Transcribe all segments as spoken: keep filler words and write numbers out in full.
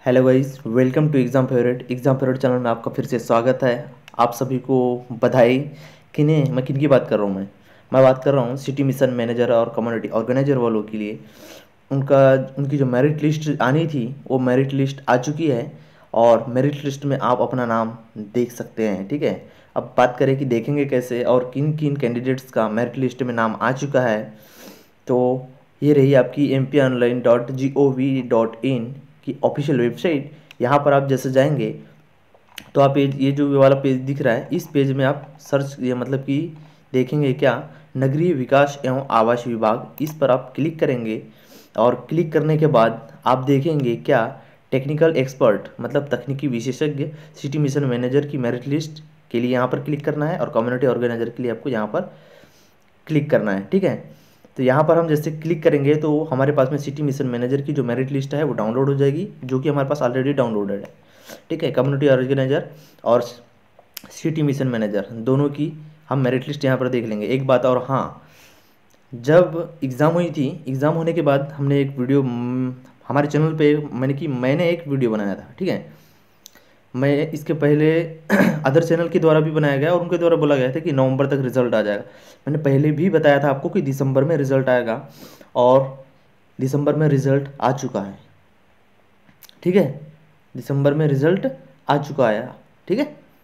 Hello guys, welcome to exam favourite exam favourite channel में आपका फिर से स्वागत है। आप सभी को बधाई। किन्हें मैं किन की बात कर रहा हूँ मैं मैं बात कर रहा हूँ सिटी मिशन मैनेजर और कम्युनिटी ऑर्गेनाइजर वालों के लिए। उनका उनकी जो मेरिट लिस्ट आनी थी वो मेरिट लिस्ट आ चुकी है और मेरिट लिस्ट में आप अपना नाम देख सकते हैं। ठीक है, अब बात करें कि देखेंगे कैसे और किन किन कैंडिडेट्स का मेरिट लिस्ट में नाम आ चुका है। तो ये रही आपकी M P online dot G O V dot I N official website. यहाँ पर आप जैसे जाएंगे तो आप ये ये जो वाला पेज दिख रहा है, इस पेज में आप सर्च ये मतलब कि देखेंगे क्या, नगरीय विकास एवं आवास विभाग, इस पर आप क्लिक करेंगे और क्लिक करने के बाद आप देखेंगे क्या, टेक्निकल एक्सपर्ट मतलब तकनीकी विशेषज्ञ सिटी मिशन मैनेजर की मेरिट लिस्ट के लिए यहाँ पर क्लिक करना है और कम्युनिटी ऑर्गेनाइजर के लिए आपको यहाँ पर क्लिक करना है। ठीक है, तो यहाँ पर हम जैसे क्लिक करेंगे तो हमारे पास में सिटी मिशन मैनेजर की जो मेरिट लिस्ट है वो डाउनलोड हो जाएगी, जो कि हमारे पास ऑलरेडी डाउनलोडेड है। ठीक है, कम्युनिटी ऑर्गेनाइजर और सिटी मिशन मैनेजर दोनों की हम मेरिट लिस्ट यहाँ पर देख लेंगे। एक बात और, हाँ, जब एग्ज़ाम हुई थी, एग्ज़ाम होने के बाद हमने एक वीडियो हमारे चैनल पे मैंने कि मैंने एक वीडियो बनाया था। ठीक है, मैं इसके पहले अदर चैनल के द्वारा भी बनाया गया और उनके द्वारा बोला गया था कि नवंबर तक रिजल्ट आ जाएगा। मैंने पहले भी बताया था आपको कि दिसंबर में रिजल्ट आएगा और दिसंबर में रिजल्ट आ चुका है। ठीक है, दिसंबर में रिजल्ट आ चुका है। ठीक है,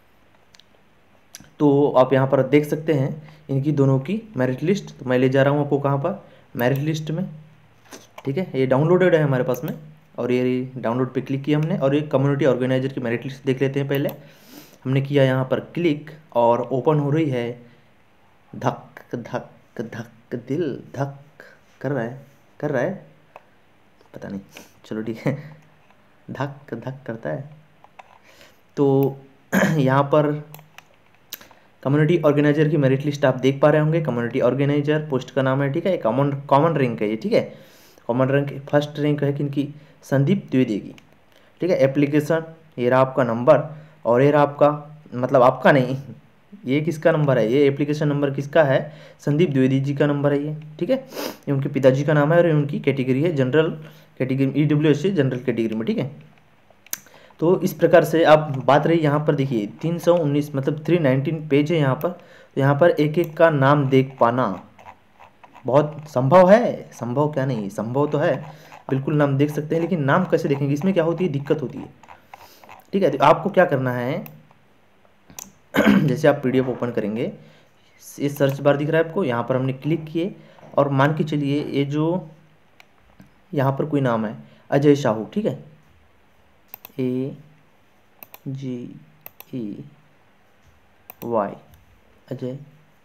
तो आप यहाँ पर देख सकते हैं इनकी दोनों की मेरिट लिस्ट। तो मैं ले जा रहा हूँ आपको कहाँ पर, मेरिट लिस्ट में। ठीक है, ये डाउनलोडेड है हमारे पास में और ये डाउनलोड पे क्लिक किया हमने और ये कम्युनिटी ऑर्गेनाइजर की मेरिट लिस्ट देख लेते हैं। पहले हमने किया यहाँ पर क्लिक और ओपन हो रही है। धक धक धक दिल धक कर रहा है कर रहा है पता नहीं, चलो ठीक है, धक धक करता है। तो यहाँ पर कम्युनिटी ऑर्गेनाइजर की मेरिट लिस्ट आप देख पा रहे होंगे। कम्युनिटी ऑर्गेनाइजर पोस्ट का नाम है। ठीक है, कॉमन कॉमन रैंक है ये। ठीक है, कॉमन रैंक फर्स्ट रैंक है किनकी, संदीप द्विवेदी की। ठीक है, एप्लीकेशन, ये रहा आपका नंबर और ये रहा आपका, मतलब आपका नहीं, ये किसका नंबर है, ये एप्लीकेशन नंबर किसका है, संदीप द्विवेदी जी का नंबर है ये। ठीक है, ये उनके पिताजी का नाम है और ये उनकी कैटेगरी है general category, E W S C general category में। ठीक है, तो इस प्रकार से आप बात रही यहाँ पर देखिए तीन सौ उन्नीस मतलब थ्री नाइनटीन पेज है यहाँ पर। तो यहाँ पर एक एक का नाम देख पाना बहुत संभव है, संभव क्या नहीं, संभव तो है, बिल्कुल नाम देख सकते हैं, लेकिन नाम कैसे देखेंगे, इसमें क्या होती है, दिक्कत होती है। ठीक है, तो आपको क्या करना है, जैसे आप पीडीएफ ओपन करेंगे, ये सर्च बार दिख रहा है आपको, यहाँ पर हमने क्लिक किए और मान के चलिए ये जो यहाँ पर कोई नाम है अजय साहू। ठीक है, A G E Y, Ajay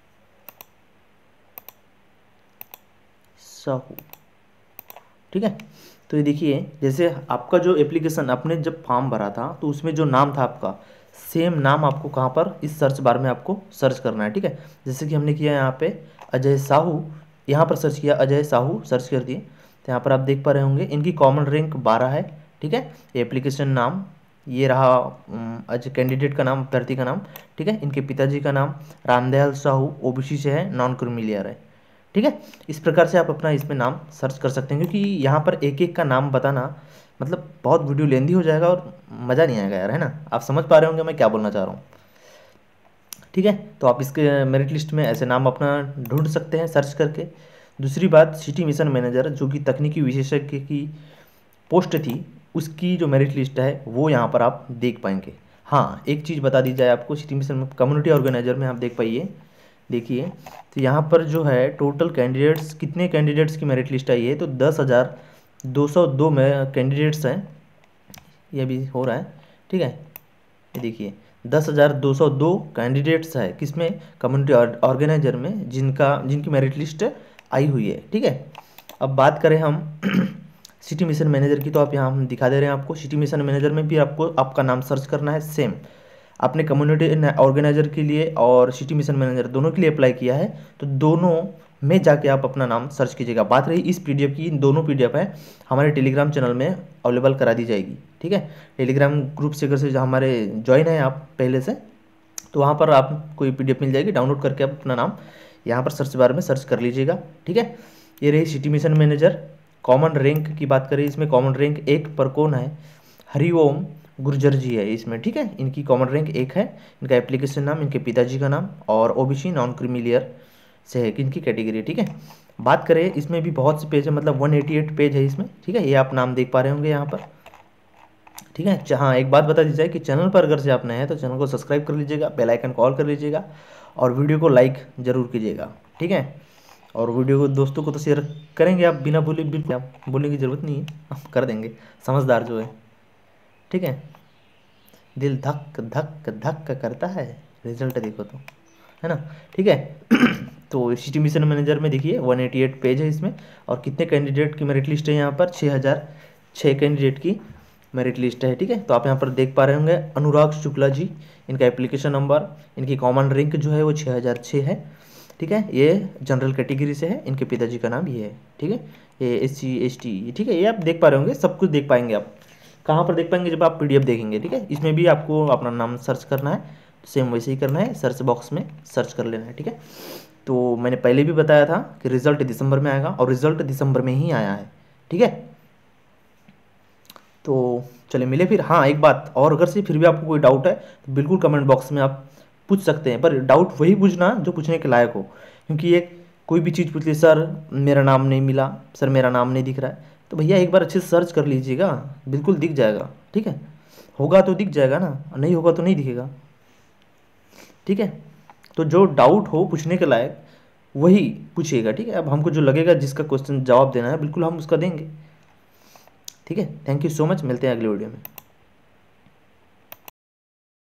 Sahu. ठीक है, तो ये देखिए जैसे आपका जो एप्लीकेशन आपने जब फॉर्म भरा था तो उसमें जो नाम था आपका, सेम नाम आपको कहाँ पर इस सर्च बार में आपको सर्च करना है। ठीक है, जैसे कि हमने किया यहाँ पे अजय साहू, यहाँ पर सर्च किया अजय साहू, सर्च कर दिए तो यहाँ पर आप देख पा रहे होंगे इनकी कॉमन रैंक बारह है। ठीक है, एप्लीकेशन नाम ये रहा, अजय कैंडिडेट का नाम, अभ्यर्थी का नाम। ठीक है, इनके पिताजी का नाम रामदयाल साहू, ओबीसी से है, नॉन क्रिमिलियर है। ठीक है, इस प्रकार से आप अपना इसमें नाम सर्च कर सकते हैं, क्योंकि यहाँ पर एक एक का नाम बताना मतलब बहुत वीडियो लेंदी हो जाएगा और मज़ा नहीं आएगा यार, है ना। आप समझ पा रहे होंगे मैं क्या बोलना चाह रहा हूँ। ठीक है, तो आप इसके मेरिट लिस्ट में ऐसे नाम अपना ढूंढ सकते हैं सर्च करके। दूसरी बात, सिटी मिशन मैनेजर जो कि तकनीकी विशेषज्ञ की पोस्ट थी, उसकी जो मेरिट लिस्ट है वो यहाँ पर आप देख पाएंगे। हाँ, एक चीज़ बता दी जाए आपको, सिटी मिशन में कम्युनिटी ऑर्गेनाइजर में आप देख पाइए, देखिए तो यहाँ पर जो है टोटल कैंडिडेट्स, कितने कैंडिडेट्स की मेरिट लिस्ट आई है, तो दस हज़ार दो सौ दो में कैंडिडेट्स हैं, ये भी हो रहा है। ठीक है, ये देखिए दस हज़ार दो सौ दो कैंडिडेट्स है किसमें, कम्युनिटी ऑर्गेनाइजर में, जिनका जिनकी मेरिट लिस्ट आई हुई है। ठीक है, अब बात करें हम सिटी मिशन मैनेजर की, तो आप यहाँ हम दिखा दे रहे हैं आपको, सिटी मिशन मैनेजर में भी आपको आपका नाम सर्च करना है सेम। आपने कम्युनिटी ऑर्गेनाइजर के लिए और सिटी मिशन मैनेजर दोनों के लिए अप्लाई किया है, तो दोनों में जाके आप अपना नाम सर्च कीजिएगा। बात रही इस पीडीएफ की, इन दोनों पीडीएफ है हमारे टेलीग्राम चैनल में अवेलेबल करा दी जाएगी। ठीक है, टेलीग्राम ग्रुप से अगर से हमारे ज्वाइन है आप पहले से, तो वहाँ पर आपको ये पीडीएफ मिल जाएगी, डाउनलोड करके आप अपना नाम यहाँ पर सर्च बार में सर्च कर लीजिएगा। ठीक है, ये रही city mission manager. Common rank की बात करें, इसमें कॉमन रैंक एक पर कौन है, हरिओम गुर्जर जी है इसमें, ठीक है। इनकी कॉमन रैंक एक है, इनका एप्लीकेशन नाम, इनके पिताजी का नाम, और ओबीसी नॉन क्रीमिलियर से है कि इनकी कैटेगरी, ठीक है। बात करें इसमें भी बहुत से पेज है, मतलब एक सौ अट्ठासी पेज है इसमें, ठीक है। ये आप नाम देख पा रहे होंगे यहाँ पर, ठीक है। हाँ, एक बात बता दी जाए कि चैनल पर अगर से आप नए हैं तो चैनल को सब्सक्राइब कर लीजिएगा, बेल आइकन कॉल कर लीजिएगा, और वीडियो को लाइक ज़रूर कीजिएगा, ठीक है। और वीडियो को दोस्तों को तो शेयर करेंगे आप, बिना बोले बिल्कुल आप बोलने की ज़रूरत नहीं है, आप कर देंगे, समझदार जो है, ठीक है। दिल धक धक धक करता है, रिजल्ट देखो तो, है ना, ठीक है। तो सिटी मिशन मैनेजर में देखिए एक सौ अट्ठासी पेज है इसमें, और कितने कैंडिडेट की मेरिट लिस्ट है यहाँ पर, छः हज़ार छः कैंडिडेट की मेरिट लिस्ट है, ठीक है। तो आप यहाँ पर देख पा रहे होंगे अनुराग शुक्ला जी, इनका एप्लीकेशन नंबर, इनकी कॉमन रैंक जो है वो छः हज़ार छः है, ठीक है। ये जनरल कैटेगरी से है, इनके पिताजी का नाम ये है, ठीक है। ये एस सी एस टी, ठीक है। ये आप देख पा रहे होंगे, सब कुछ देख पाएंगे आप। कहाँ पर देख पाएंगे, जब आप पीडीएफ देखेंगे, ठीक है। इसमें भी आपको अपना नाम सर्च करना है, सेम वैसे ही करना है, सर्च बॉक्स में सर्च कर लेना है, ठीक है। तो मैंने पहले भी बताया था कि रिजल्ट दिसंबर में आएगा, और रिजल्ट दिसंबर में ही आया है, ठीक है। तो चलिए मिले फिर। हाँ, एक बात और, अगर से फिर भी आपको कोई डाउट है तो बिल्कुल कमेंट बॉक्स में आप पूछ सकते हैं, पर डाउट वही पूछना जो पूछने के लायक हो, क्योंकि ये कोई भी चीज़ पूछ ली, सर मेरा नाम नहीं मिला, सर मेरा नाम नहीं दिख रहा है, तो भैया एक बार अच्छे से सर्च कर लीजिएगा, बिल्कुल दिख जाएगा, ठीक है। होगा तो दिख जाएगा ना, नहीं होगा तो नहीं दिखेगा, ठीक है। तो जो डाउट हो पूछने के लायक वही पूछिएगा, ठीक है। अब हमको जो लगेगा जिसका क्वेश्चन जवाब देना है बिल्कुल हम उसका देंगे, ठीक है। थैंक यू सो मच, मिलते हैं अगले वीडियो में।